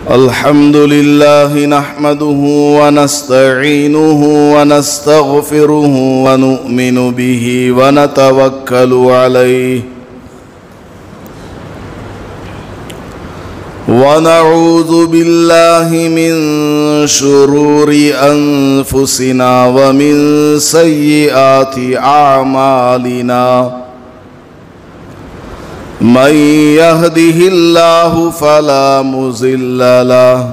الحمد لله نحمده ونستعينه ونستغفره ونؤمن به ونتوكل عليه ونعوذ بالله من شرور أنفسنا ومن سيئات أعمالنا من يهده الله فلا مضل له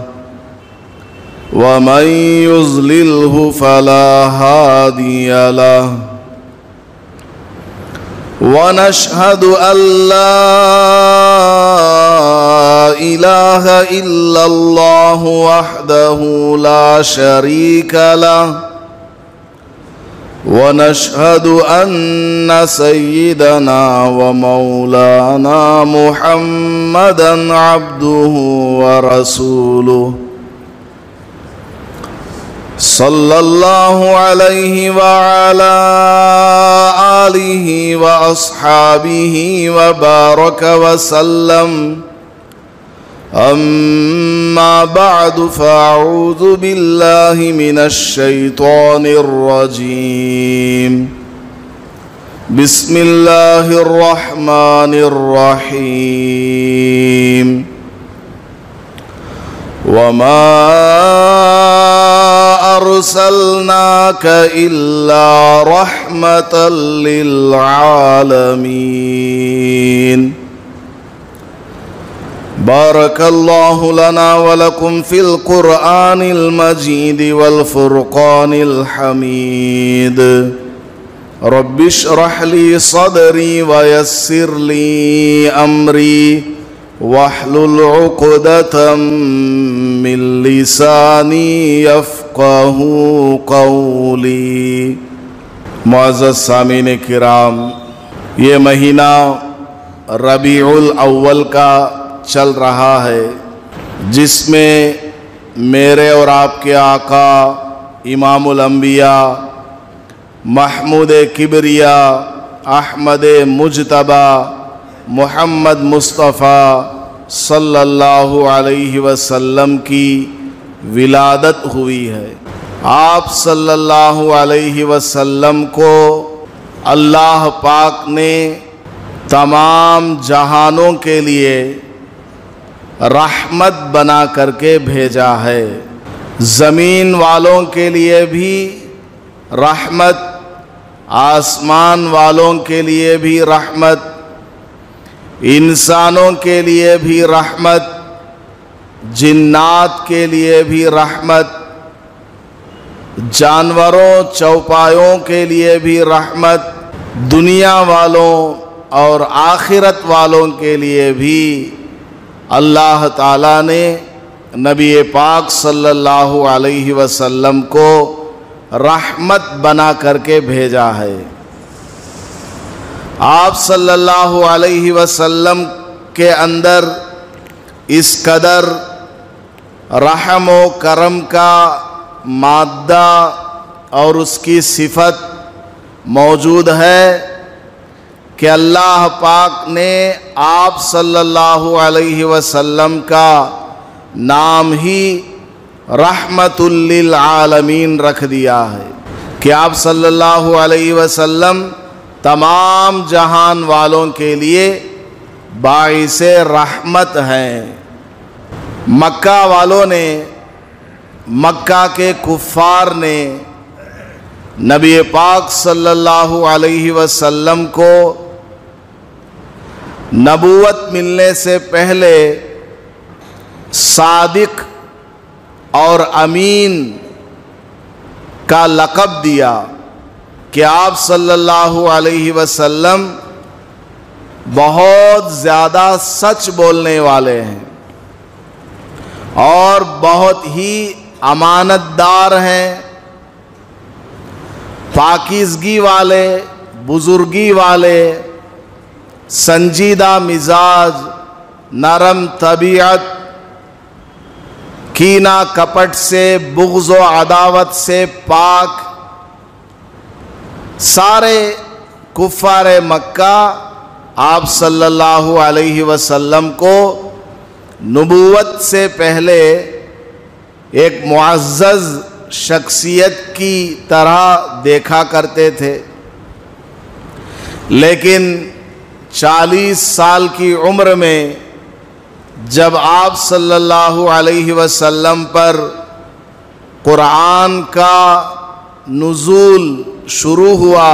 ومن يضلله فلا هادي له ونشهد أن لا إله إلا الله وحده لا شريك له ونشهد أن سيدنا ومولانا محمدًا عبده ورسوله صلى الله عليه وعلى آله وأصحابه وبارك وسلم أما بعد فأعوذ بالله من الشيطان الرجيم بسم الله الرحمن الرحيم وما أرسلناك إلا رحمة للعالمين بارك الله لنا ولكم في القرآن المجيد والفرقان الحميد رب اشرح لي صدري ويسر لي أمري واحلل عقدة من لساني يفقه قولي. معزز سامعین کرام، یہ مہینہ ربیع الاول کا چل رہا ہے، جس میں میرے اور آپ کے آقا امام الانبیاء محمود کبریاء احمد مجتبی محمد مصطفیٰ صلی اللہ علیہ وسلم کی ولادت ہوئی ہے۔ آپ صلی اللہ علیہ وسلم کو اللہ پاک نے تمام جہانوں کے لیے رحمت بنا کر کے بھیجا ہے۔ زمین والوں کے لیے بھی رحمت، آسمان والوں کے لیے بھی رحمت، انسانوں کے لیے بھی رحمت، جنات کے لیے بھی رحمت، جانوروں چوپایوں کے لیے بھی رحمت، دنیا والوں اور آخرت والوں کے لیے بھی اللہ تعالیٰ نے نبی پاک صلی اللہ علیہ وسلم کو رحمت بنا کر کے بھیجا ہے۔ آپ صلی اللہ علیہ وسلم کے اندر اس قدر رحم و کرم کا مادہ اور اس کی صفت موجود ہے کہ اللہ پاک نے آپ صلی اللہ علیہ وسلم کا نام ہی رحمت للعالمین رکھ دیا ہے کہ آپ صلی اللہ علیہ وسلم تمام جہان والوں کے لیے باعث رحمت ہیں۔ مکہ والوں نے، مکہ کے کفار نے نبی پاک صلی اللہ علیہ وسلم کو نبوت ملنے سے پہلے صادق اور امین کا لقب دیا کہ آپ صلی اللہ علیہ وسلم بہت زیادہ سچ بولنے والے ہیں اور بہت ہی امانت دار ہیں، پاکیزگی والے، بزرگی والے، سنجیدہ مزاج، نرم طبیعت، کینہ کپٹ سے، بغض و عداوت سے پاک۔ سارے کفار مکہ آپ صلی اللہ علیہ وسلم کو نبوت سے پہلے ایک معزز شخصیت کی طرح دیکھا کرتے تھے، لیکن 40 سال کی عمر میں جب آپ صلی اللہ علیہ وسلم پر قرآن کا نزول شروع ہوا،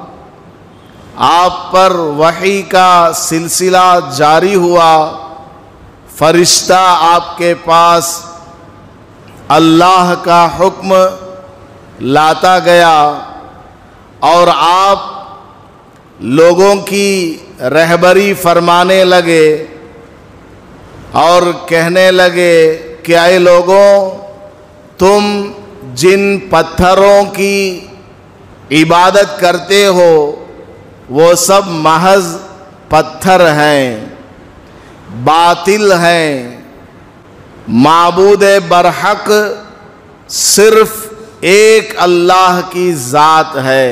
آپ پر وحی کا سلسلہ جاری ہوا، فرشتہ آپ کے پاس اللہ کا حکم لاتا گیا اور آپ لوگوں کی رہبری فرمانے لگے اور کہنے لگے کہ اے لوگوں، تم جن پتھروں کی عبادت کرتے ہو وہ سب محض پتھر ہیں، باطل ہیں، معبود برحق صرف ایک اللہ کی ذات ہے،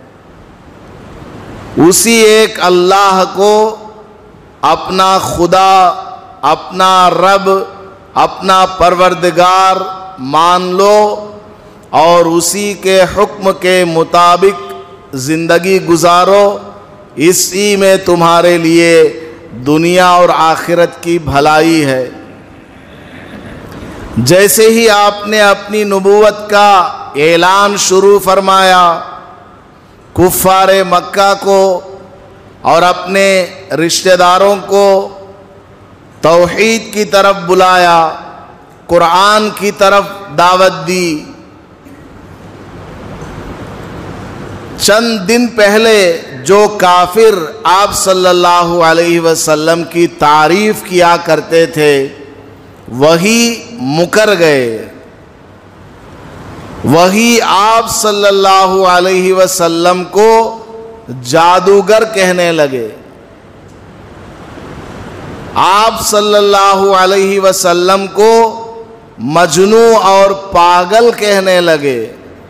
اسی ایک اللہ کو اپنا خدا، اپنا رب، اپنا پروردگار مان لو اور اسی کے حکم کے مطابق زندگی گزارو، اسی میں تمہارے لیے دنیا اور آخرت کی بھلائی ہے۔ جیسے ہی آپ نے اپنی نبوت کا اعلان شروع فرمایا، کفار مکہ کو اور اپنے رشتہ داروں کو توحید کی طرف بلایا، قرآن کی طرف دعوت دی۔ چند دن پہلے جو کافر آپ صلی اللہ علیہ وسلم کی تعریف کیا کرتے تھے وہی مکر گئے، وہی آپ صلی اللہ علیہ وسلم کو جادوگر کہنے لگے، آپ صلی اللہ علیہ وسلم کو مجنون اور پاگل کہنے لگے،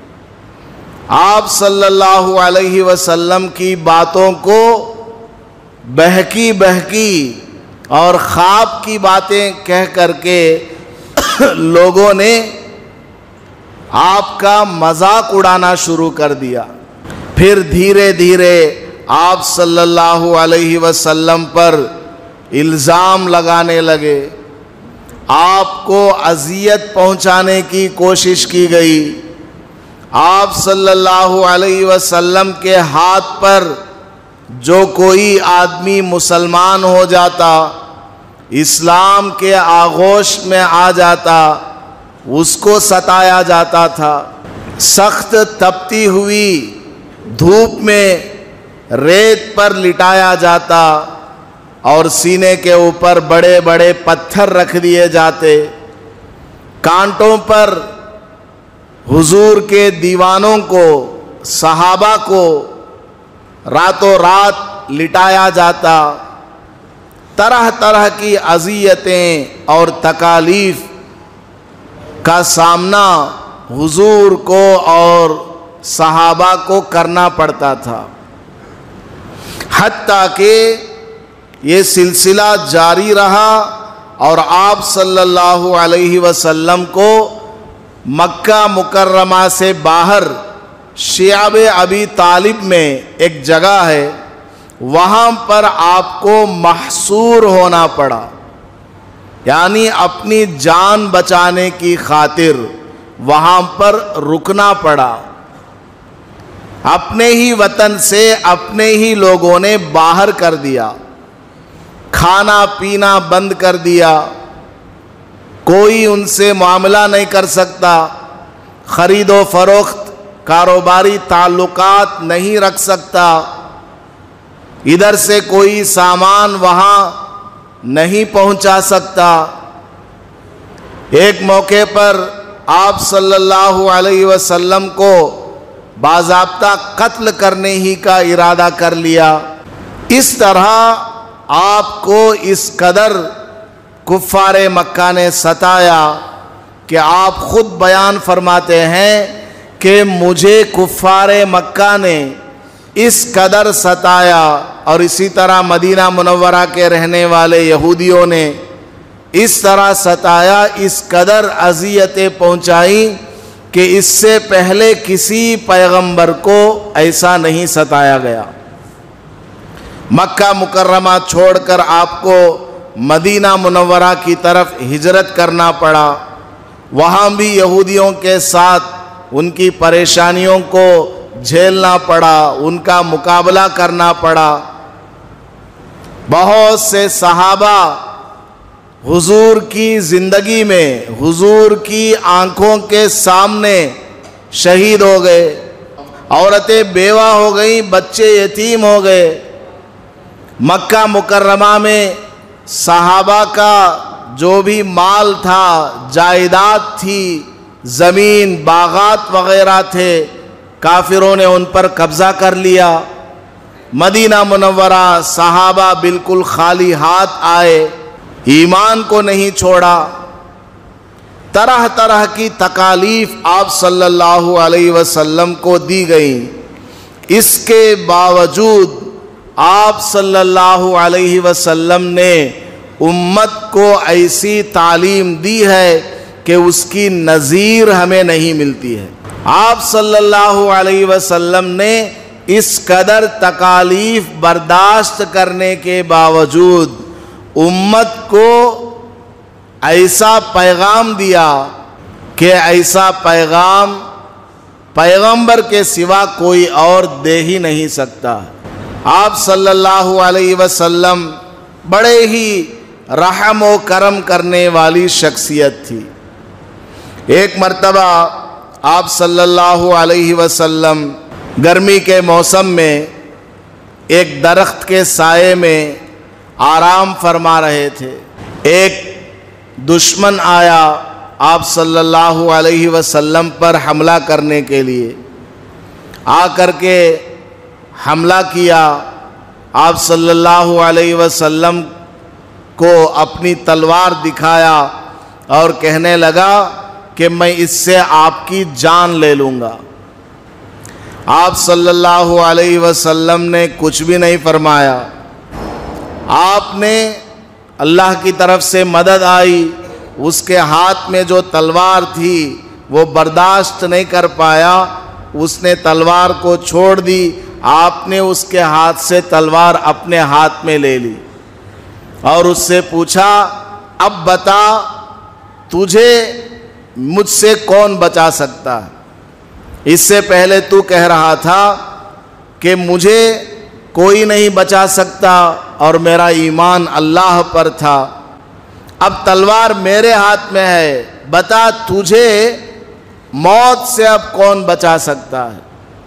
آپ صلی اللہ علیہ وسلم کی باتوں کو بہکی بہکی اور خواب کی باتیں کہہ کر کے لوگوں نے آپ کا مذاق اڑانا شروع کر دیا۔ پھر دھیرے دھیرے آپ صلی اللہ علیہ وسلم پر الزام لگانے لگے، آپ کو اذیت پہنچانے کی کوشش کی گئی، آپ صلی اللہ علیہ وسلم کے ہاتھ پر جو کوئی آدمی مسلمان ہو جاتا، اسلام کے آغوش میں آ جاتا، اس کو ستایا جاتا تھا، سخت تپتی ہوئی دھوپ میں ریت پر لٹایا جاتا اور سینے کے اوپر بڑے بڑے پتھر رکھ دیے جاتے، کانٹوں پر حضور کے دیوانوں کو، صحابہ کو راتوں رات لٹایا جاتا، طرح طرح کی اذیتیں اور تکالیف کا سامنا حضور کو اور صحابہ کو کرنا پڑتا تھا، حتیٰ کہ یہ سلسلہ جاری رہا اور آپ صلی اللہ علیہ وسلم کو مکہ مکرمہ سے باہر شعب ابی طالب میں ایک جگہ ہے، وہاں پر آپ کو محصور ہونا پڑا، یعنی اپنی جان بچانے کی خاطر وہاں پر رکنا پڑا۔ اپنے ہی وطن سے اپنے ہی لوگوں نے باہر کر دیا، کھانا پینا بند کر دیا، کوئی ان سے معاملہ نہیں کر سکتا، خرید و فروخت کاروباری تعلقات نہیں رکھ سکتا، ادھر سے کوئی سامان وہاں نہیں پہنچا سکتا۔ ایک موقع پر آپ صلی اللہ علیہ وسلم کو باضابطہ قتل کرنے ہی کا ارادہ کر لیا۔ اس طرح آپ کو اس قدر کفار مکہ نے ستایا کہ آپ خود بیان فرماتے ہیں کہ مجھے کفار مکہ نے اس قدر ستایا، اور اسی طرح مدینہ منورہ کے رہنے والے یہودیوں نے اس طرح ستایا، اس قدر اذیتیں پہنچائیں کہ اس سے پہلے کسی پیغمبر کو ایسا نہیں ستایا گیا۔ مکہ مکرمہ چھوڑ کر آپ کو مدینہ منورہ کی طرف ہجرت کرنا پڑا، وہاں بھی یہودیوں کے ساتھ ان کی پریشانیوں کو جھیلنا پڑا، ان کا مقابلہ کرنا پڑا۔ بہت سے صحابہ حضور کی زندگی میں، حضور کی آنکھوں کے سامنے شہید ہو گئے، عورتیں بیوہ ہو گئیں، بچے یتیم ہو گئے۔ مکہ مکرمہ میں صحابہ کا جو بھی مال تھا، جائیداد تھی، زمین باغات وغیرہ تھے، کافروں نے ان پر قبضہ کر لیا۔ مدینہ منورہ صحابہ بالکل خالی ہاتھ آئے، ایمان کو نہیں چھوڑا۔ طرح طرح کی تکالیف آپ صلی اللہ علیہ وسلم کو دی گئیں، اس کے باوجود آپ صلی اللہ علیہ وسلم نے امت کو ایسی تعلیم دی ہے کہ اس کی نظیر ہمیں نہیں ملتی ہے۔ آپ صلی اللہ علیہ وسلم نے اس قدر تکالیف برداشت کرنے کے باوجود امت کو ایسا پیغام دیا کہ ایسا پیغام پیغمبر کے سوا کوئی اور دے ہی نہیں سکتا۔ آپ صلی اللہ علیہ وسلم بڑے ہی رحم و کرم کرنے والی شخصیت تھی۔ ایک مرتبہ آپ صلی اللہ علیہ وسلم گرمی کے موسم میں ایک درخت کے سائے میں آرام فرما رہے تھے۔ ایک دشمن آیا آپ صلی اللہ علیہ وسلم پر حملہ کرنے کے لیے، آ کر کے حملہ کیا۔ آپ صلی اللہ علیہ وسلم کو اپنی تلوار دکھایا اور کہنے لگا کہ میں اس سے آپ کی جان لے لوں گا۔ آپ صلی اللہ علیہ وسلم نے کچھ بھی نہیں فرمایا۔ آپ نے اللہ کی طرف سے مدد آئی، اس کے ہاتھ میں جو تلوار تھی وہ برداشت نہیں کر پایا، اس نے تلوار کو چھوڑ دی۔ آپ نے اس کے ہاتھ سے تلوار اپنے ہاتھ میں لے لی اور اس سے پوچھا، اب بتا تجھے مجھ سے کون بچا سکتا ہے؟ اس سے پہلے تو کہہ رہا تھا کہ مجھے کوئی نہیں بچا سکتا اور میرا ایمان اللہ پر تھا، اب تلوار میرے ہاتھ میں ہے، بتا تجھے موت سے اب کون بچا سکتا ہے؟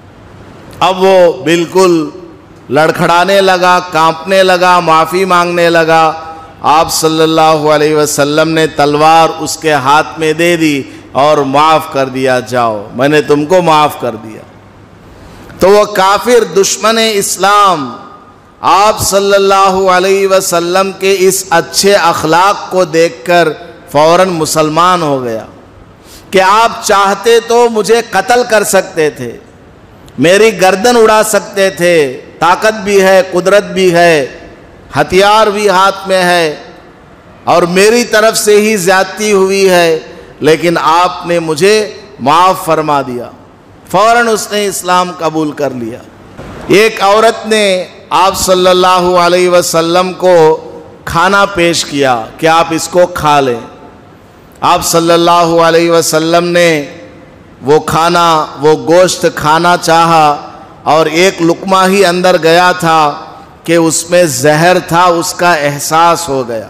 اب وہ بالکل لڑکھڑانے لگا، کانپنے لگا، معافی مانگنے لگا۔ آپ صلی اللہ علیہ وسلم نے تلوار اس کے ہاتھ میں دے دی اور معاف کر دیا، جاؤ میں نے تم کو معاف کر دیا۔ تو وہ کافر دشمن اسلام آپ صلی اللہ علیہ وسلم کے اس اچھے اخلاق کو دیکھ کر فوراً مسلمان ہو گیا کہ آپ چاہتے تو مجھے قتل کر سکتے تھے، میری گردن اڑا سکتے تھے، طاقت بھی ہے، قدرت بھی ہے، ہتھیار بھی ہاتھ میں ہے اور میری طرف سے ہی زیادتی ہوئی ہے، لیکن آپ نے مجھے معاف فرما دیا۔ فوراً اس نے اسلام قبول کر لیا۔ ایک عورت نے آپ صلی اللہ علیہ وسلم کو کھانا پیش کیا کہ آپ اس کو کھا لیں۔ آپ صلی اللہ علیہ وسلم نے وہ کھانا، وہ گوشت کھانا چاہا اور ایک لقمہ ہی اندر گیا تھا کہ اس میں زہر تھا، اس کا احساس ہو گیا۔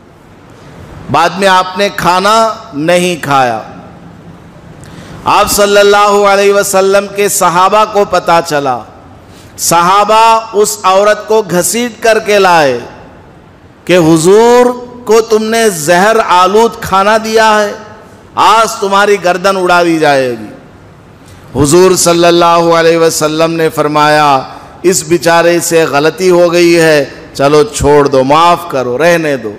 بعد میں آپ نے کھانا نہیں کھایا۔ آپ صلی اللہ علیہ وسلم کے صحابہ کو پتہ چلا، صحابہ اس عورت کو گھسیٹ کر کے لائے کہ حضور کو تم نے زہر آلود کھانا دیا ہے، آج تمہاری گردن اڑا دی جائے گی۔ حضور صلی اللہ علیہ وسلم نے فرمایا، اس بیچارے سے غلطی ہو گئی ہے، چلو چھوڑ دو، معاف کرو، رہنے دو۔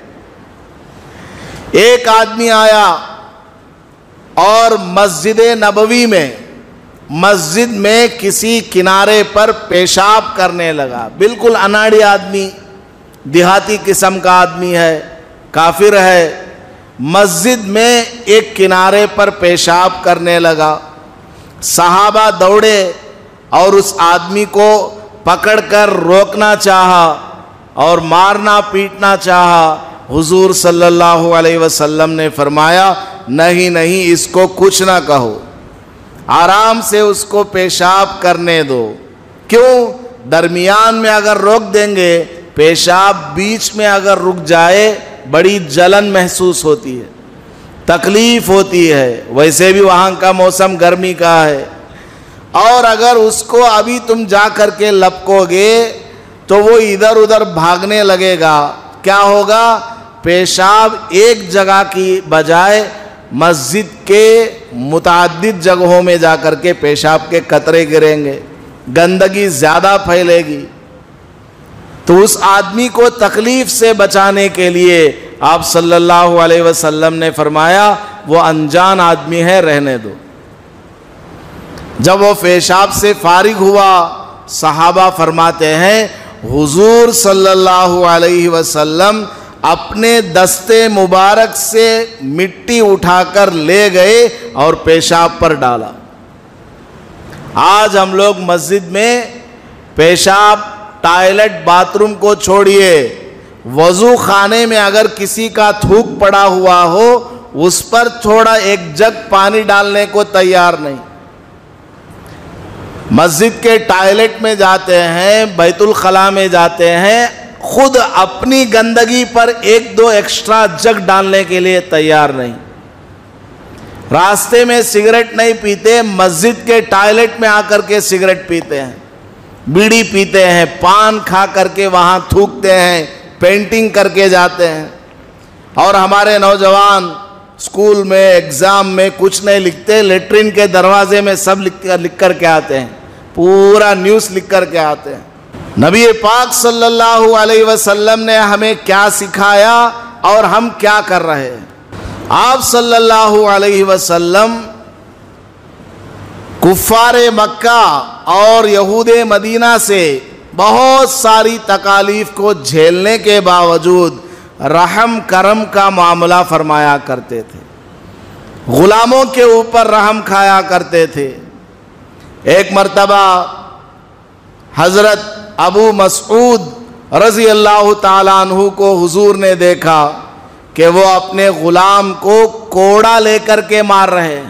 ایک آدمی آیا اور مسجد نبوی میں، مسجد میں کسی کنارے پر پیشاب کرنے لگا۔ بالکل اناڑی آدمی، دیہاتی قسم کا آدمی ہے، کافر ہے، مسجد میں ایک کنارے پر پیشاب کرنے لگا. صحابہ دوڑے اور اس آدمی کو پکڑ کر روکنا چاہا اور مارنا پیٹنا چاہا. حضور صلی اللہ علیہ وسلم نے فرمایا نہیں نہیں، اس کو کچھ نہ کہو، آرام سے اس کو پیشاب کرنے دو. کیوں؟ درمیان میں اگر روک دیں گے، پیشاب بیچ میں اگر رک جائے بڑی جلن محسوس ہوتی ہے، تکلیف ہوتی ہے. ویسے بھی وہاں کا موسم گرمی کا ہے، اور اگر اس کو ابھی تم جا کر کے لپکو گے تو وہ ادھر ادھر بھاگنے لگے گا. کیا ہوگا؟ پیشاب ایک جگہ کی بجائے مسجد کے متعدد جگہوں میں جا کر کے پیشاب کے قطرے گریں گے، گندگی زیادہ پھیلے گی. تو اس آدمی کو تکلیف سے بچانے کے لیے آپ صلی اللہ علیہ وسلم نے فرمایا وہ انجان آدمی ہے، رہنے دو. جب وہ پیشاب سے فارغ ہوا، صحابہ فرماتے ہیں حضور صلی اللہ علیہ وسلم اپنے دستے مبارک سے مٹی اٹھا کر لے گئے اور پیشاب پر ڈالا. آج ہم لوگ مسجد میں پیشاب، ٹائلٹ، باتھ روم کو چھوڑیے، وضو خانے میں اگر کسی کا تھوک پڑا ہوا ہو اس پر تھوڑا ایک جگ پانی ڈالنے کو تیار نہیں. مسجد کے ٹائلٹ میں جاتے ہیں، بیت الخلاء میں جاتے ہیں، خود اپنی گندگی پر ایک دو ایکسٹرا جگ ڈالنے کے لیے تیار نہیں. راستے میں سگریٹ نہیں پیتے، مسجد کے ٹائلٹ میں آ کر کے سگریٹ پیتے ہیں، بیڑی پیتے ہیں، پان کھا کر کے وہاں تھوکتے ہیں، پینٹنگ کر کے جاتے ہیں. اور ہمارے نوجوان اسکول میں ایگزام میں کچھ نہیں لکھتے، لیٹرین کے دروازے میں سب لکھ کر کے آتے ہیں، پورا نیوز لکھ کر کے آتے ہیں. نبی پاک صلی اللہ علیہ وسلم نے ہمیں کیا سکھایا اور ہم کیا کر رہے ہیں؟ آپ صلی اللہ علیہ وسلم کفار مکہ اور یہود مدینہ سے بہت ساری تکالیف کو جھیلنے کے باوجود رحم کرم کا معاملہ فرمایا کرتے تھے، غلاموں کے اوپر رحم کھایا کرتے تھے. ایک مرتبہ حضرت ابو مسعود رضی اللہ تعالیٰ عنہ کو حضور نے دیکھا کہ وہ اپنے غلام کو کوڑا لے کر کے مار رہے ہیں.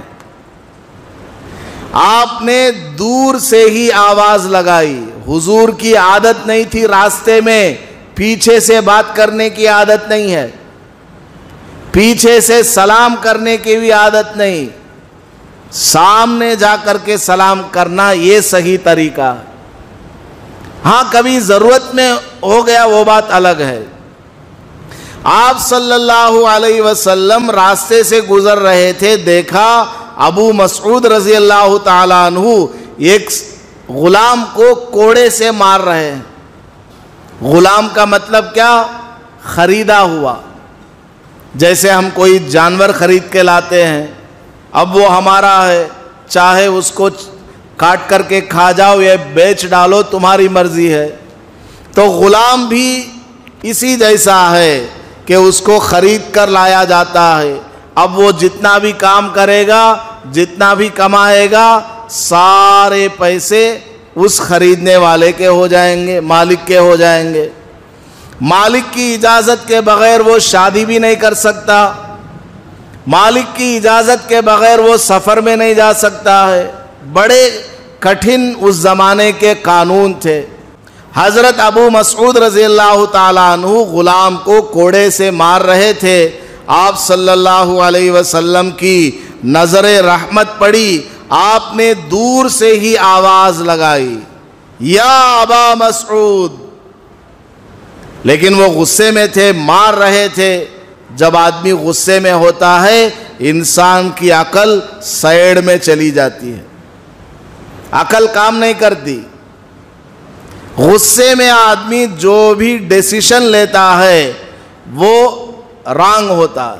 آپ نے دور سے ہی آواز لگائی. حضور کی عادت نہیں تھی راستے میں پیچھے سے بات کرنے کی عادت نہیں ہے، پیچھے سے سلام کرنے کی بھی عادت نہیں، سامنے جا کر کے سلام کرنا یہ صحیح طریقہ. ہاں کبھی ضرورت میں ہو گیا وہ بات الگ ہے. آپ صلی اللہ علیہ وسلم راستے سے گزر رہے تھے، دیکھا ابو مسعود رضی اللہ تعالیٰ عنہ ایک غلام کو کوڑے سے مار رہے ہیں. غلام کا مطلب کیا؟ خریدا ہوا. جیسے ہم کوئی جانور خرید کے لاتے ہیں، اب وہ ہمارا ہے، چاہے اس کو کاٹ کر کے کھا جاؤ یا بیچ ڈالو، تمہاری مرضی ہے. تو غلام بھی اسی جیسا ہے کہ اس کو خرید کر لایا جاتا ہے. اب وہ جتنا بھی کام کرے گا، جتنا بھی کمائے گا، سارے پیسے اس خریدنے والے کے ہو جائیں گے، مالک کے ہو جائیں گے. مالک کی اجازت کے بغیر وہ شادی بھی نہیں کر سکتا، مالک کی اجازت کے بغیر وہ سفر میں نہیں جا سکتا ہے. بڑے کٹھن اس زمانے کے قانون تھے. حضرت ابو مسعود رضی اللہ تعالیٰ عنہ غلام کو کوڑے سے مار رہے تھے. آپ صلی اللہ علیہ وسلم کی نظر رحمت پڑی، آپ نے دور سے ہی آواز لگائی، یا ابا مسعود. لیکن وہ غصے میں تھے، مار رہے تھے. جب آدمی غصے میں ہوتا ہے انسان کی عقل سائیڈ میں چلی جاتی ہے، عقل کام نہیں کرتی. غصے میں آدمی جو بھی ڈیسیشن لیتا ہے وہ رانگ ہوتا ہے.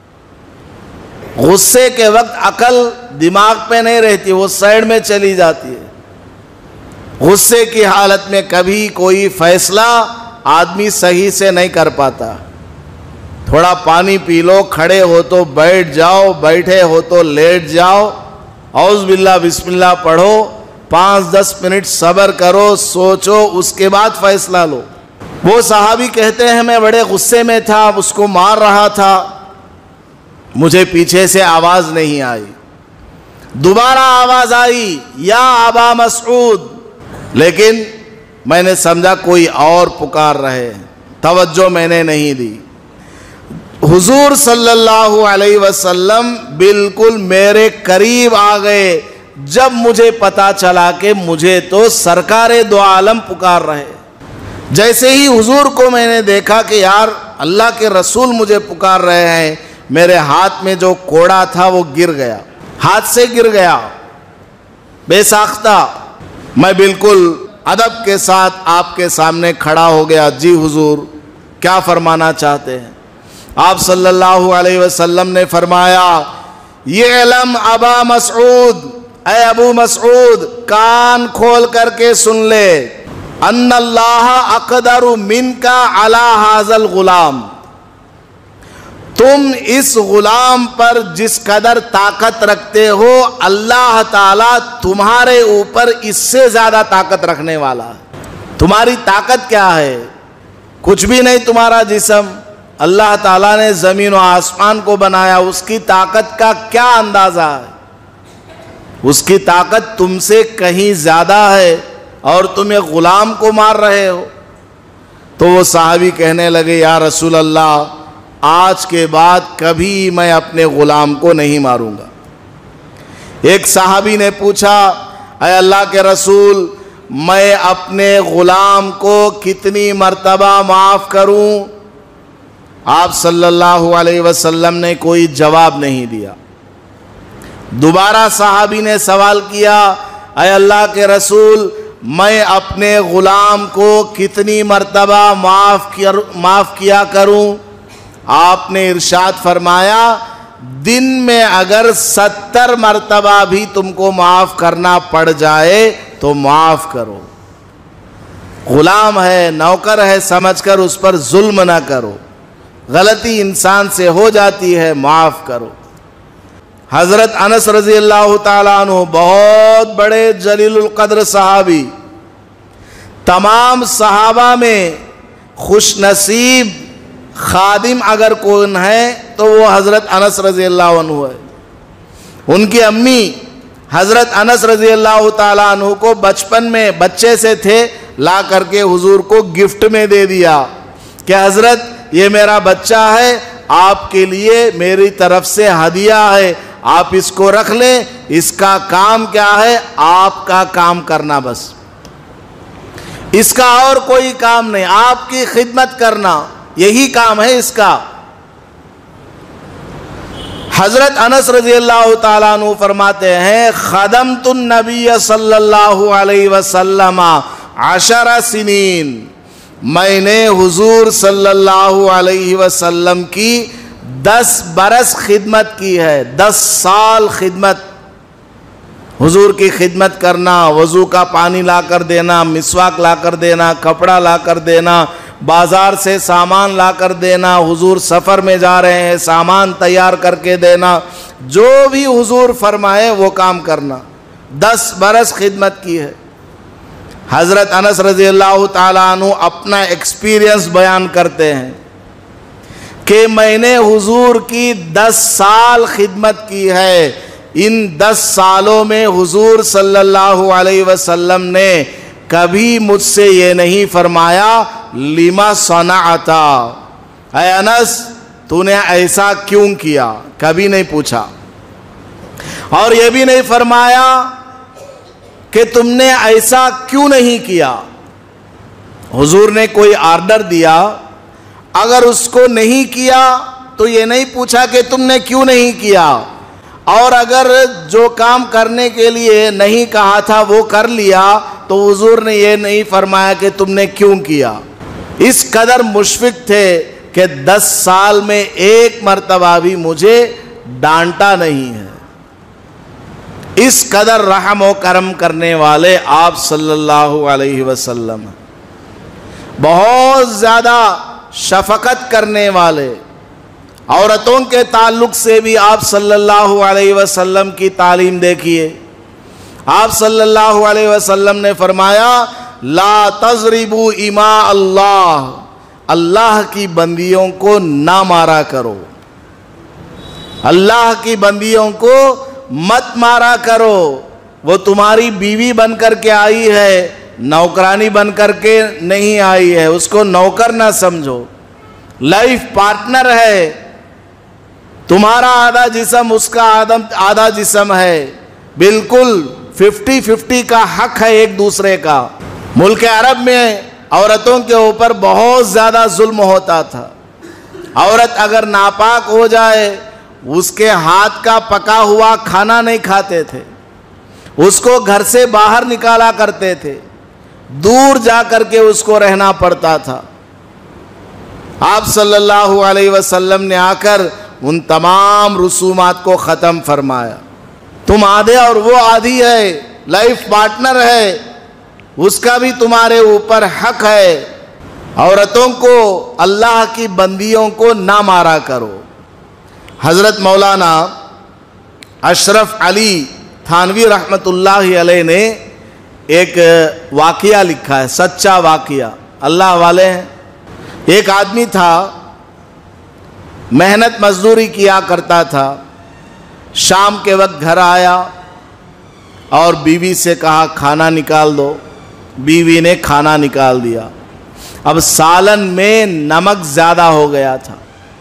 غصے کے وقت عقل دماغ پہ نہیں رہتی، وہ سائیڈ میں چلی جاتی ہے. غصے کی حالت میں کبھی کوئی فیصلہ آدمی صحیح سے نہیں کر پاتا. تھوڑا پانی پی لو، کھڑے ہو تو بیٹھ جاؤ، بیٹھے ہو تو لیٹ جاؤ، اعوذ باللہ بسم اللہ پڑھو، 5-10 منٹ صبر کرو، سوچو، اس کے بعد فیصلہ لو۔ وہ صحابی کہتے ہیں میں بڑے غصے میں تھا، اس کو مار رہا تھا، مجھے پیچھے سے آواز نہیں آئی، دوبارہ آواز آئی یا ابا مسعود، لیکن میں نے سمجھا کوئی اور پکار رہے، توجہ میں نے نہیں دی۔ حضور صلی اللہ علیہ وسلم بالکل میرے قریب آ گئے جب مجھے پتا چلا کہ مجھے تو سرکار دو عالم پکار رہے۔ جیسے ہی حضور کو میں نے دیکھا کہ یار اللہ کے رسول مجھے پکار رہے ہیں، میرے ہاتھ میں جو کوڑا تھا وہ گر گیا، ہاتھ سے گر گیا بے ساختہ۔ میں بالکل ادب کے ساتھ آپ کے سامنے کھڑا ہو گیا، جی حضور کیا فرمانا چاہتے ہیں؟ آپ صلی اللہ علیہ وسلم نے فرمایا، یہ علم ابا مسعود، اے ابو مسعود کان کھول کر کے سن لے، ان اللہ اقدر منک علی ھذا الغلام، تم اس غلام پر جس قدر طاقت رکھتے ہو اللہ تعالیٰ تمہارے اوپر اس سے زیادہ طاقت رکھنے والا ہے۔ تمہاری طاقت کیا ہے؟ کچھ بھی نہیں تمہارا جسم، اللہ تعالیٰ نے زمین و آسمان کو بنایا، اس کی طاقت کا کیا اندازہ ہے؟ اس کی طاقت تم سے کہیں زیادہ ہے اور تم ایک غلام کو مار رہے ہو۔ تو وہ صحابی کہنے لگے یا رسول اللہ آج کے بعد کبھی میں اپنے غلام کو نہیں ماروں گا۔ ایک صحابی نے پوچھا اے اللہ کے رسول میں اپنے غلام کو کتنی مرتبہ معاف کروں؟ آپ صلی اللہ علیہ وسلم نے کوئی جواب نہیں دیا۔ دوبارہ صحابی نے سوال کیا اے اللہ کے رسول میں اپنے غلام کو کتنی مرتبہ معاف کیا کروں؟ آپ نے ارشاد فرمایا دن میں اگر 70 مرتبہ بھی تم کو معاف کرنا پڑ جائے تو معاف کرو۔ غلام ہے، نوکر ہے سمجھ کر اس پر ظلم نہ کرو، غلطی انسان سے ہو جاتی ہے، معاف کرو۔ حضرت انس رضی اللہ تعالیٰ عنہ بہت بڑے جلیل القدر صحابی، تمام صحابہ میں خوش نصیب خادم اگر کون ہے تو وہ حضرت انس رضی اللہ عنہ ہے۔ ان کی امی حضرت انس رضی اللہ تعالیٰ عنہ کو بچپن میں بچے سے تھے لا کر کے حضور کو گفٹ میں دے دیا کہ حضرت یہ میرا بچہ ہے، آپ کے لیے میری طرف سے ہدیہ ہے، آپ اس کو رکھ لیں، اس کا کام کیا ہے؟ آپ کا کام کرنا، بس اس کا اور کوئی کام نہیں، آپ کی خدمت کرنا، یہی کام ہے اس کا۔ حضرت انس رضی اللہ تعالیٰ عنہ فرماتے ہیں خدمت النبی صلی اللہ علیہ وسلم 10 سنین، میں نے حضور صلی اللہ علیہ وسلم کی 10 برس خدمت کی ہے، 10 سال خدمت، حضور کی خدمت کرنا، وضو کا پانی لا کر دینا، مسواک لا کر دینا، کپڑا لا کر دینا، بازار سے سامان لا کر دینا، حضور سفر میں جا رہے ہیں سامان تیار کر کے دینا، جو بھی حضور فرمائے وہ کام کرنا، 10 برس خدمت کی ہے۔ حضرت انس رضی اللہ تعالیٰ عنہ اپنا ایکسپیرینس بیان کرتے ہیں کہ میں نے حضور کی 10 سال خدمت کی ہے، ان 10 سالوں میں حضور صلی اللہ علیہ وسلم نے کبھی مجھ سے یہ نہیں فرمایا لما صنعت، اے انس تو نے ایسا کیوں کیا، کبھی نہیں پوچھا، اور یہ بھی نہیں فرمایا کہ تم نے ایسا کیوں نہیں کیا۔ حضور نے کوئی آرڈر دیا، اگر اس کو نہیں کیا تو یہ نہیں پوچھا کہ تم نے کیوں نہیں کیا، اور اگر جو کام کرنے کے لیے نہیں کہا تھا وہ کر لیا تو حضور نے یہ نہیں فرمایا کہ تم نے کیوں کیا۔ اس قدر مشفق تھے کہ 10 سال میں ایک مرتبہ بھی مجھے ڈانٹا نہیں ہے۔ اس قدر رحم و کرم کرنے والے آپ صلی اللہ علیہ وسلم، بہت زیادہ شفقت کرنے والے، عورتوں کے تعلق سے بھی آپ صلی اللہ علیہ وسلم کی تعلیم دیکھیے. آپ صلی اللہ علیہ وسلم نے فرمایا لا تضربوا اماء اللہ، اللہ کی بندیوں کو نہ مارا کرو، اللہ کی بندیوں کو مت مارا کرو. وہ تمہاری بیوی بن کر کے آئی ہے، نوکرانی بن کر کے نہیں آئی ہے، اس کو نوکر نہ سمجھو، لائف پارٹنر ہے. تمہارا آدھا جسم اس کا آدھا جسم ہے، بالکل 50-50 کا حق ہے ایک دوسرے کا. ملک عرب میں عورتوں کے اوپر بہت زیادہ ظلم ہوتا تھا. عورت اگر ناپاک ہو جائے اس کے ہاتھ کا پکا ہوا کھانا نہیں کھاتے تھے، اس کو گھر سے باہر نکالا کرتے تھے، دور جا کر کے اس کو رہنا پڑتا تھا. آپ صلی اللہ علیہ وسلم نے آ کر ان تمام رسومات کو ختم فرمایا. تم آدھے اور وہ آدھی ہے، لائف پارٹنر ہے، اس کا بھی تمہارے اوپر حق ہے. عورتوں کو، اللہ کی بندیوں کو نہ مارا کرو. حضرت مولانا اشرف علی تھانوی رحمت اللہ علیہ نے ایک واقعہ لکھا ہے، سچا واقعہ، اللہ والے ہیں. ایک آدمی تھا، محنت مزدوری کیا کرتا تھا، شام کے وقت گھر آیا اور بیوی سے کہا کھانا نکال دو. بیوی نے کھانا نکال دیا. اب سالن میں نمک زیادہ ہو گیا تھا.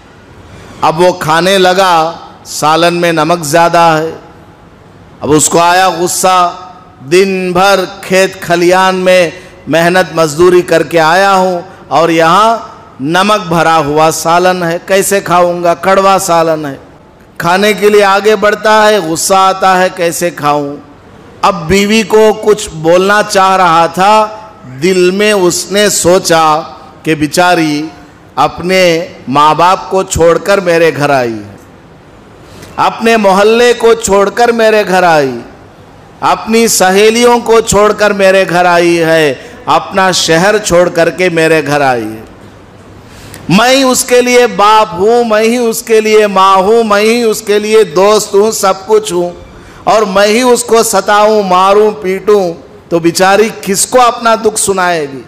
اب وہ کھانے لگا، سالن میں نمک زیادہ ہے. اب اس کو آیا غصہ، دن بھر کھیت کھلیان میں محنت مزدوری کر کے آیا ہوں اور یہاں نمک بھرا ہوا سالن ہے، کیسے کھاؤں گا، کڑوا سالن ہے. کھانے کے لیے آگے بڑھتا ہے، غصہ آتا ہے، کیسے کھاؤں. اب بیوی کو کچھ بولنا چاہ رہا تھا، دل میں اس نے سوچا کہ بیچاری اپنے ماں باپ کو چھوڑ کر میرے گھر آئی ہے، اپنے محلے کو چھوڑ کر میرے گھر آئی، اپنی سہیلیوں کو چھوڑ کر میرے گھر آئی ہے، اپنا شہر چھوڑ کر کے میرے گھر آئی ہے. میں ہی اس کے لیے باپ ہوں، میں ہی اس کے لیے ماں ہوں، میں ہی اس کے لیے دوست ہوں، سب کچھ ہوں، اور میں ہی اس کو ستاؤں، ماروں، پیٹوں تو بیچاری کس کو اپنا دکھ سنائے گی.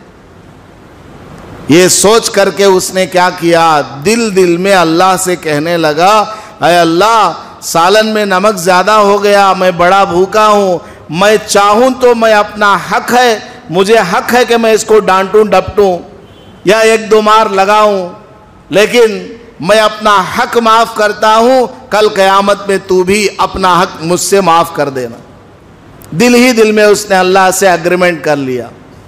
یہ سوچ کر کے اس نے کیا کیا، دل میں اللہ سے کہنے لگا اے اللہ، سالن میں نمک زیادہ ہو گیا، میں بڑا بھوکا ہوں، میں چاہوں تو میں اپنا حق ہے، مجھے حق ہے کہ میں اس کو ڈانٹوں ڈپٹوں یا ایک دو مار لگاؤں، لیکن میں اپنا حق معاف کرتا ہوں، کل قیامت میں تو بھی اپنا حق مجھ سے معاف کر دینا. دل ہی دل میں اس نے اللہ سے اگریمنٹ کر لیا.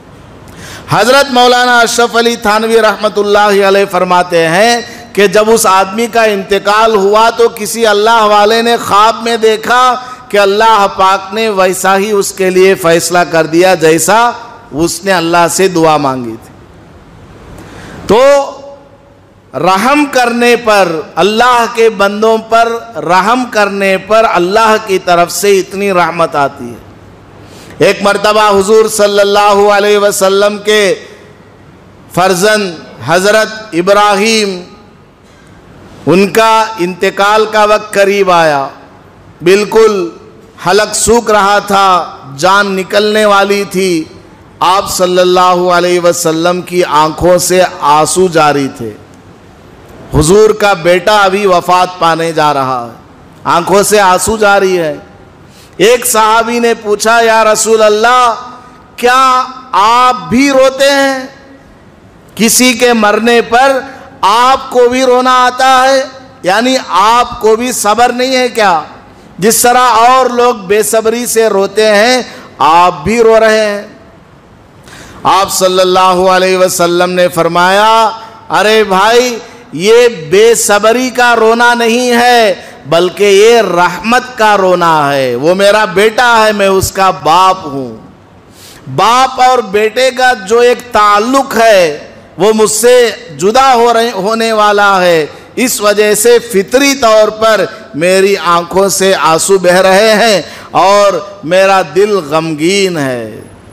حضرت مولانا اشرف علی تھانوی رحمت اللہ علیہ فرماتے ہیں کہ جب اس آدمی کا انتقال ہوا تو کسی اللہ والے نے خواب میں دیکھا کہ اللہ پاک نے ویسا ہی اس کے لیے فیصلہ کر دیا جیسا اس نے اللہ سے دعا مانگی تھی. تو رحم کرنے پر، اللہ کے بندوں پر رحم کرنے پر اللہ کی طرف سے اتنی رحمت آتی ہے. ایک مرتبہ حضور صلی اللہ علیہ وسلم کے فرزند حضرت ابراہیم، ان کا انتقال کا وقت قریب آیا، بالکل حلق سوکھ رہا تھا، جان نکلنے والی تھی. آپ صلی اللہ علیہ وسلم کی آنکھوں سے آنسو جاری تھے. حضور کا بیٹا ابھی وفات پانے جا رہا ہے، آنکھوں سے آنسو جاری ہے. ایک صحابی نے پوچھا یا رسول اللہ، کیا آپ بھی روتے ہیں؟ کسی کے مرنے پر آپ کو بھی رونا آتا ہے؟ یعنی آپ کو بھی صبر نہیں ہے کیا؟ جس طرح اور لوگ بے صبری سے روتے ہیں آپ بھی رو رہے ہیں. آپ صلی اللہ علیہ وسلم نے فرمایا ارے بھائی، یہ بے صبری کا رونا نہیں ہے بلکہ یہ رحمت کا رونا ہے. وہ میرا بیٹا ہے، میں اس کا باپ ہوں. باپ اور بیٹے کا جو ایک تعلق ہے وہ مجھ سے جدا ہونے والا ہے، اس وجہ سے فطری طور پر میری آنکھوں سے آنسو بہہ رہے ہیں اور میرا دل غمگین ہے.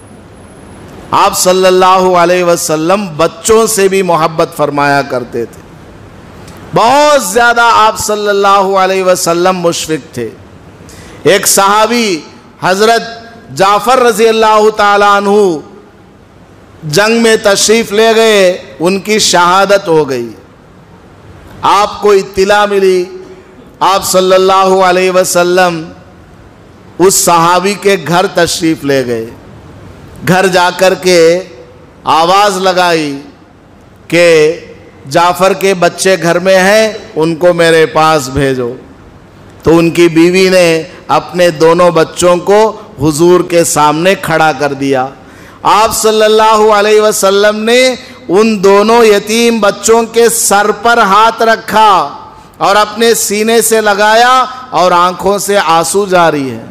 آپ صلی اللہ علیہ وسلم بچوں سے بھی محبت فرمایا کرتے تھے. بہت زیادہ آپ صلی اللہ علیہ وسلم مشفق تھے۔ ایک صحابی حضرت جعفر رضی اللہ تعالیٰ عنہ جنگ میں تشریف لے گئے، ان کی شہادت ہو گئی۔ آپ کو اطلاع ملی، آپ صلی اللہ علیہ وسلم اس صحابی کے گھر تشریف لے گئے۔ گھر جا کر کے آواز لگائی کہ جعفر کے بچے گھر میں ہیں، ان کو میرے پاس بھیجو۔ تو ان کی بیوی نے اپنے دونوں بچوں کو حضور کے سامنے کھڑا کر دیا۔ آپ صلی اللہ علیہ وسلم نے ان دونوں یتیم بچوں کے سر پر ہاتھ رکھا اور اپنے سینے سے لگایا اور آنکھوں سے آنسو جاری ہے۔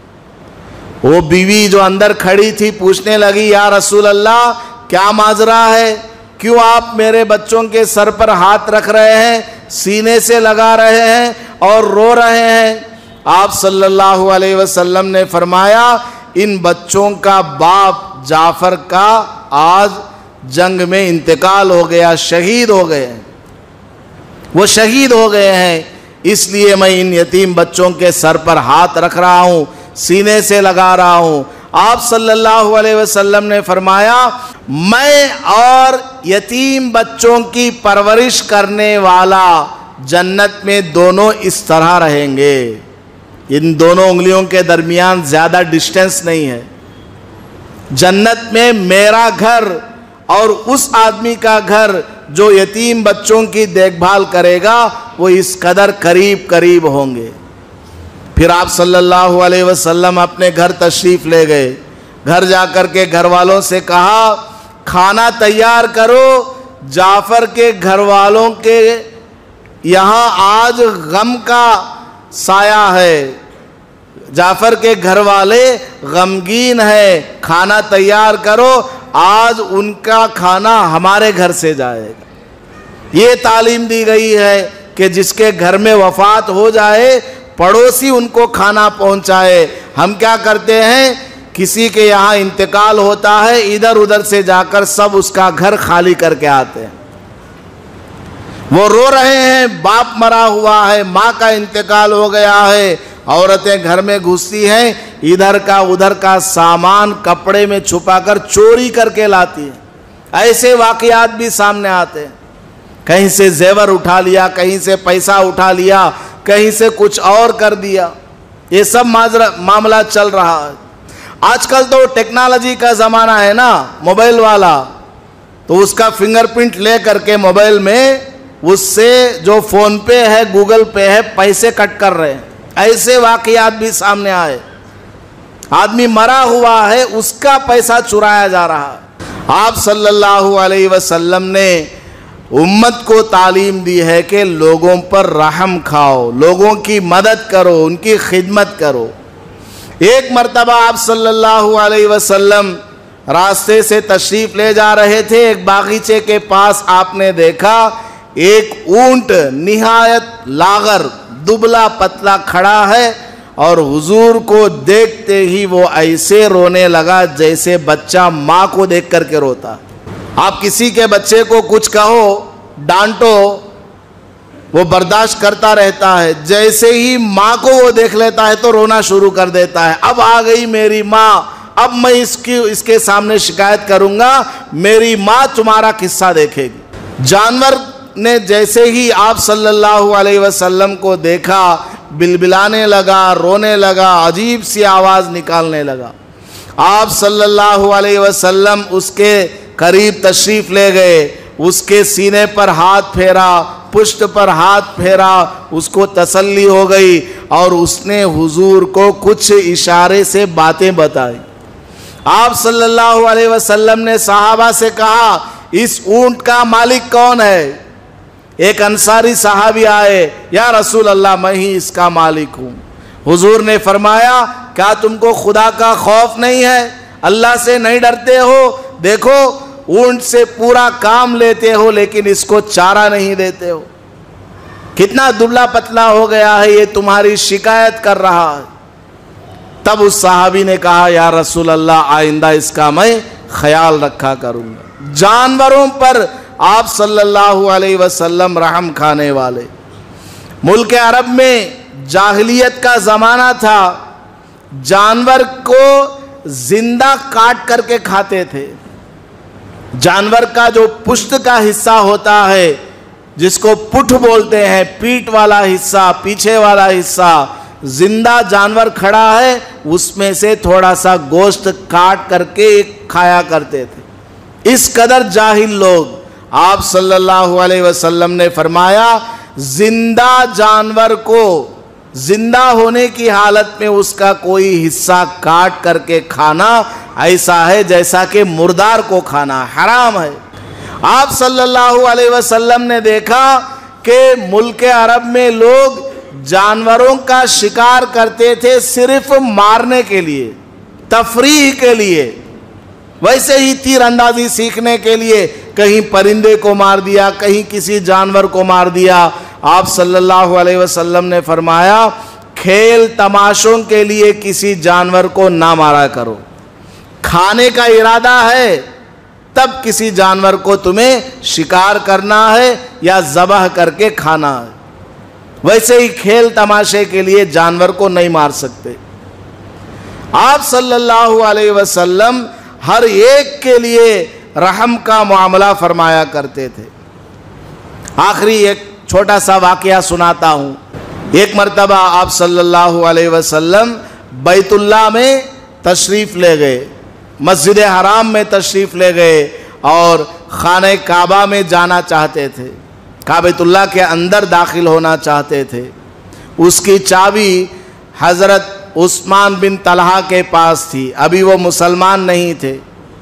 وہ بیوی جو اندر کھڑی تھی پوچھنے لگی، یا رسول اللہ کیا ماجرا ہے؟ کیوں آپ میرے بچوں کے سر پر ہاتھ رکھ رہے ہیں، سینے سے لگا رہے ہیں اور رو رہے ہیں؟ آپ صلی اللہ علیہ وسلم نے فرمایا، ان بچوں کا باپ جعفر کا آج جنگ میں انتقال ہو گیا، شہید ہو گئے ہیں، وہ شہید ہو گئے ہیں، اس لیے میں ان یتیم بچوں کے سر پر ہاتھ رکھ رہا ہوں، سینے سے لگا رہا ہوں۔ آپ صلی اللہ علیہ وسلم نے فرمایا، میں اور یتیم بچوں کی پرورش کرنے والا جنت میں دونوں اس طرح رہیں گے۔ ان دونوں انگلیوں کے درمیان زیادہ ڈسٹینس نہیں ہے۔ جنت میں میرا گھر اور اس آدمی کا گھر جو یتیم بچوں کی دیکھ بھال کرے گا وہ اس قدر قریب قریب ہوں گے۔ پھر آپ صلی اللہ علیہ وسلم اپنے گھر تشریف لے گئے۔ گھر جا کر کے گھر والوں سے کہا، کھانا تیار کرو، جعفر کے گھر والوں کے یہاں آج غم کا سایہ ہے، جعفر کے گھر والے غمگین ہیں، کھانا تیار کرو، آج ان کا کھانا ہمارے گھر سے جائے گا۔ یہ تعلیم دی گئی ہے کہ جس کے گھر میں وفات ہو جائے پڑوسی ان کو کھانا پہنچائے۔ ہم کیا کرتے ہیں، کسی کے یہاں انتقال ہوتا ہے، ادھر ادھر سے جا کر سب اس کا گھر خالی کر کے آتے ہیں۔ وہ رو رہے ہیں، باپ مرا ہوا ہے، ماں کا انتقال ہو گیا ہے، عورتیں گھر میں گھستی ہیں، ادھر کا ادھر کا سامان کپڑے میں چھپا کر چوری کر کے لاتی ہیں۔ ایسے واقعات بھی سامنے آتے ہیں، کہیں سے زیور اٹھا لیا، کہیں سے پیسہ اٹھا لیا، کہیں سے کچھ اور کر دیا۔ یہ سب معاملہ چل رہا ہے۔ آج کل تو ٹیکنالوجی کا زمانہ ہے نا، موبائل والا، تو اس کا فنگر پرنٹ لے کر کے موبائل میں اس سے جو فون پے ہے، گوگل پے ہے، پیسے کٹ کر رہے ہیں۔ ایسے واقعات بھی سامنے آئے، آدمی مرا ہوا ہے، اس کا پیسہ چرایا جا رہا ہے۔ آپ صلی اللہ علیہ وسلم نے امت کو تعلیم دی ہے کہ لوگوں پر رحم کھاؤ، لوگوں کی مدد کرو، ان کی خدمت کرو۔ ایک مرتبہ آپ صلی اللہ علیہ وسلم راستے سے تشریف لے جا رہے تھے، ایک باغیچے کے پاس آپ نے دیکھا ایک اونٹ نہایت لاغر دبلا پتلا کھڑا ہے، اور حضور کو دیکھتے ہی وہ ایسے رونے لگا جیسے بچہ ماں کو دیکھ کر کے روتا۔ آپ کسی کے بچے کو کچھ کہو، ڈانٹو، وہ برداشت کرتا رہتا ہے، جیسے ہی ماں کو وہ دیکھ لیتا ہے تو رونا شروع کر دیتا ہے۔ اب آ گئی میری ماں، اب میں اس کے سامنے شکایت کروں گا، میری ماں تمہارا قصہ دیکھے گی۔ جانور نے جیسے ہی آپ صلی اللہ علیہ وسلم کو دیکھا بلبلانے لگا، رونے لگا، عجیب سی آواز نکالنے لگا۔ آپ صلی اللہ علیہ وسلم اس کے قریب تشریف لے گئے، اس کے سینے پر ہاتھ پھیرا، پشت پر ہاتھ پھیرا، اس کو تسلی ہو گئی، اور اس نے حضور کو کچھ اشارے سے باتیں بتائی۔ آپ صلی اللہ علیہ وسلم نے صحابہ سے کہا، اس اونٹ کا مالک کون ہے؟ ایک انصاری صحابی آئے، یا رسول اللہ میں ہی اس کا مالک ہوں۔ حضور نے فرمایا، کیا تم کو خدا کا خوف نہیں ہے؟ اللہ سے نہیں ڈرتے ہو؟ دیکھو اونٹ سے پورا کام لیتے ہو لیکن اس کو چارہ نہیں دیتے ہو، کتنا دبلا پتلا ہو گیا ہے، یہ تمہاری شکایت کر رہا ہے۔ تب اس صحابی نے کہا، یا رسول اللہ آئندہ اس کا میں خیال رکھا کروں گا۔ جانوروں پر آپ صلی اللہ علیہ وسلم رحم کھانے والے۔ ملک عرب میں جاہلیت کا زمانہ تھا، جانور کو زندہ کاٹ کر کے کھاتے تھے۔ جانور کا جو پشت کا حصہ ہوتا ہے، جس کو پٹھ بولتے ہیں، پیٹ والا حصہ، پیچھے والا حصہ، زندہ جانور کھڑا ہے، اس میں سے تھوڑا سا گوشت کاٹ کر کے کھایا کرتے تھے۔ اس قدر جاہل لوگ، آپ صلی اللہ علیہ وسلم نے فرمایا زندہ جانور کو زندہ ہونے کی حالت میں اس کا کوئی حصہ کاٹ کر کے کھانا ایسا ہے جیسا کہ مردار کو کھانا، حرام ہے۔ آپ صلی اللہ علیہ وسلم نے دیکھا کہ ملک عرب میں لوگ جانوروں کا شکار کرتے تھے صرف مارنے کے لیے، تفریح کے لیے، ویسے ہی تیر اندازی سیکھنے کے لیے کہیں پرندے کو مار دیا، کہیں کسی جانور کو مار دیا۔ آپ صلی اللہ علیہ وسلم نے فرمایا کھیل تماشوں کے لیے کسی جانور کو نہ مارا کرو، کھانے کا ارادہ ہے تب کسی جانور کو تمہیں شکار کرنا ہے یا ذبح کر کے کھانا ہے، ویسے ہی کھیل تماشے کے لیے جانور کو نہیں مار سکتے۔ آپ صلی اللہ علیہ وسلم ہر ایک کے لیے رحم کا معاملہ فرمایا کرتے تھے۔ آخری ایک چھوٹا سا واقعہ سناتا ہوں۔ ایک مرتبہ آپ صلی اللہ علیہ وسلم بیت اللہ میں تشریف لے گئے، مسجد حرام میں تشریف لے گئے اور خانہ کعبہ میں جانا چاہتے تھے، کعبۃ اللہ کے اندر داخل ہونا چاہتے تھے۔ اس کی چابی حضرت عثمان بن طلحہ کے پاس تھی، ابھی وہ مسلمان نہیں تھے۔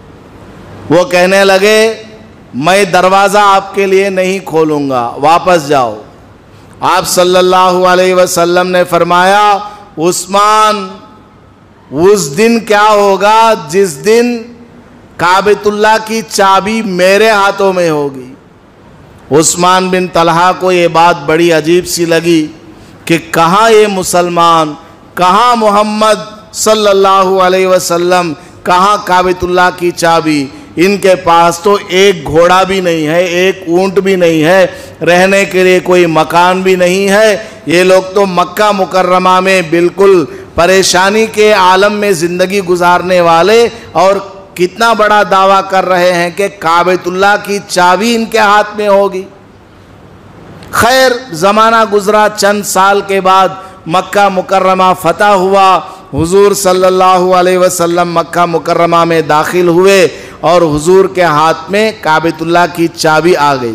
وہ کہنے لگے میں دروازہ آپ کے لیے نہیں کھولوں گا، واپس جاؤ۔ آپ صلی اللہ علیہ وسلم نے فرمایا عثمان اس دن کیا ہوگا جس دن کعبۃ اللہ کی چابی میرے ہاتھوں میں ہوگی۔ عثمان بن طلحہ کو یہ بات بڑی عجیب سی لگی کہ کہاں یہ مسلمان، کہاں محمد صلی اللہ علیہ وسلم، کہاں کعبۃ اللہ کی چابی؟ ان کے پاس تو ایک گھوڑا بھی نہیں ہے، ایک اونٹ بھی نہیں ہے، رہنے کے لیے کوئی مکان بھی نہیں ہے۔ یہ لوگ تو مکہ مکرمہ میں بالکل پریشانی کے عالم میں زندگی گزارنے والے، اور کتنا بڑا دعویٰ کر رہے ہیں کہ کعبۃ اللہ کی چابی ان کے ہاتھ میں ہوگی۔ خیر زمانہ گزرا، چند سال کے بعد مکہ مکرمہ فتح ہوا، حضور صلی اللہ علیہ وسلم مکہ مکرمہ میں داخل ہوئے اور حضور کے ہاتھ میں کعبۃ اللہ کی چابی آ گئی۔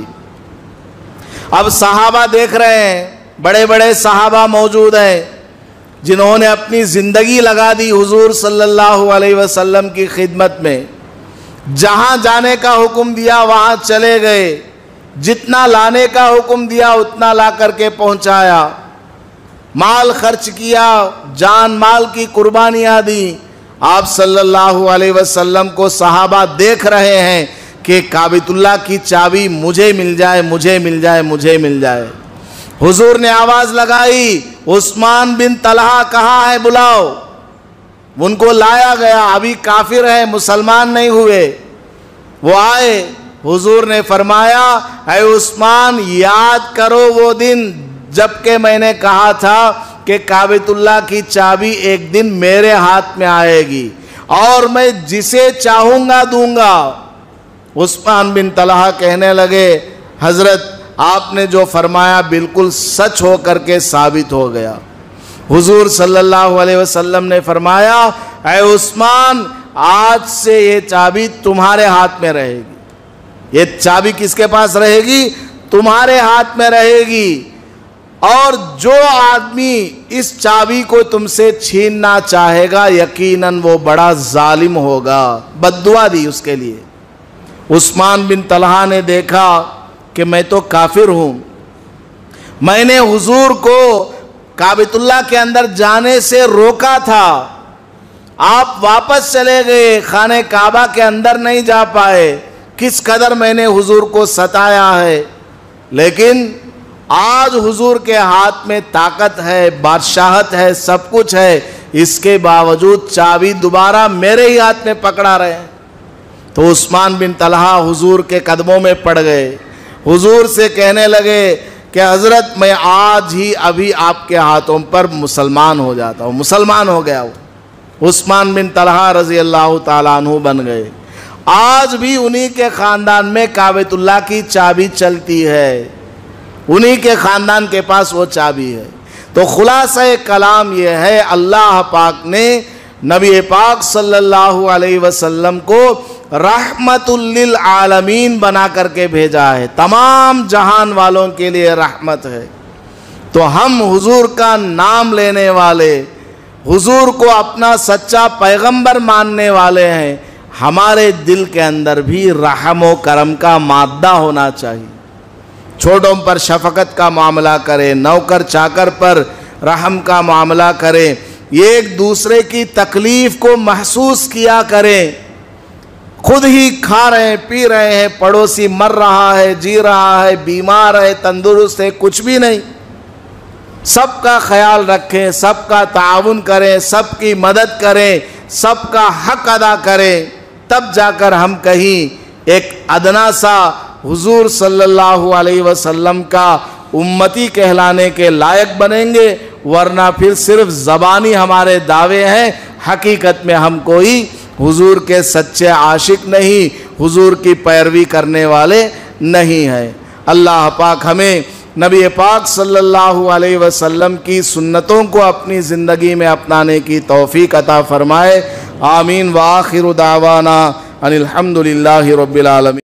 اب صحابہ دیکھ رہے ہیں، بڑے بڑے صحابہ موجود ہیں جنہوں نے اپنی زندگی لگا دی حضور صلی اللہ علیہ وسلم کی خدمت میں، جہاں جانے کا حکم دیا وہاں چلے گئے، جتنا لانے کا حکم دیا اتنا لا کر کے پہنچایا، مال خرچ کیا، جان مال کی قربانیاں دی۔ آپ صلی اللہ علیہ وسلم کو صحابہ دیکھ رہے ہیں کہ کعبۃ اللہ کی چابی مجھے مل جائے، مجھے مل جائے، مجھے مل جائے۔ حضور نے آواز لگائی عثمان بن طلحہ کہاں ہے، بلاؤ۔ ان کو لایا گیا، ابھی کافر ہیں، مسلمان نہیں ہوئے۔ وہ آئے، حضور نے فرمایا اے عثمان یاد کرو وہ دن جبکہ میں نے کہا تھا کہ کعبۃ اللہ کی چابی ایک دن میرے ہاتھ میں آئے گی اور میں جسے چاہوں گا دوں گا۔ عثمان بن طلحہ کہنے لگے حضرت آپ نے جو فرمایا بالکل سچ ہو کر کے ثابت ہو گیا۔ حضور صلی اللہ علیہ وسلم نے فرمایا اے عثمان آج سے یہ چابی تمہارے ہاتھ میں رہے گی۔ یہ چابی کس کے پاس رہے گی؟ تمہارے ہاتھ میں رہے گی، اور جو آدمی اس چابی کو تم سے چھیننا چاہے گا یقیناً وہ بڑا ظالم ہوگا۔ بد دعا دی اس کے لیے۔ عثمان بن طلحہ نے دیکھا کہ میں تو کافر ہوں، میں نے حضور کو کعبۃ اللہ کے اندر جانے سے روکا تھا، آپ واپس چلے گئے، خانہ کعبہ کے اندر نہیں جا پائے، کس قدر میں نے حضور کو ستایا ہے۔ لیکن آج حضور کے ہاتھ میں طاقت ہے، بادشاہت ہے، سب کچھ ہے، اس کے باوجود چابی دوبارہ میرے ہی ہاتھ میں پکڑا رہے ہیں۔ تو عثمان بن طلحہ حضور کے قدموں میں پڑ گئے، حضور سے کہنے لگے کہ حضرت میں آج ہی ابھی آپ کے ہاتھوں پر مسلمان ہو جاتا ہوں۔ مسلمان ہو گیا وہ، عثمان بن طلحہ رضی اللہ تعالیٰ عنہ بن گئے۔ آج بھی انہی کے خاندان میں کعبۃ اللہ کی چابی چلتی ہے، انہی کے خاندان کے پاس وہ چابی ہے۔ تو خلاصہ کلام یہ ہے، اللہ پاک نے نبی پاک صلی اللہ علیہ وسلم کو رحمت للعالمین بنا کر کے بھیجا ہے، تمام جہان والوں کے لیے رحمت ہے۔ تو ہم حضور کا نام لینے والے، حضور کو اپنا سچا پیغمبر ماننے والے ہیں، ہمارے دل کے اندر بھی رحم و کرم کا مادہ ہونا چاہیے۔ چھوٹوں پر شفقت کا معاملہ کریں، نوکر چاکر پر رحم کا معاملہ کریں، ایک دوسرے کی تکلیف کو محسوس کیا کریں۔ خود ہی کھا رہے ہیں، پی رہے ہیں، پڑوسی مر رہا ہے، جی رہا ہے، بیمار ہے، تندرست ہے، کچھ بھی نہیں، سب کا خیال رکھیں، سب کا تعاون کریں، سب کی مدد کریں، سب کا حق ادا کریں، تب جا کر ہم کہیں ایک ادنا سا حضور صلی اللہ علیہ وسلم کا امتی کہلانے کے لائق بنیں گے، ورنہ پھر صرف زبانی ہمارے دعوے ہیں، حقیقت میں ہم کوئی حضور کے سچے عاشق نہیں، حضور کی پیروی کرنے والے نہیں ہیں۔ اللہ پاک ہمیں نبی پاک صلی اللہ علیہ وسلم کی سنتوں کو اپنی زندگی میں اپنانے کی توفیق عطا فرمائے۔ آمین۔ وآخر دعوانا ان الحمد للہ رب العالمین۔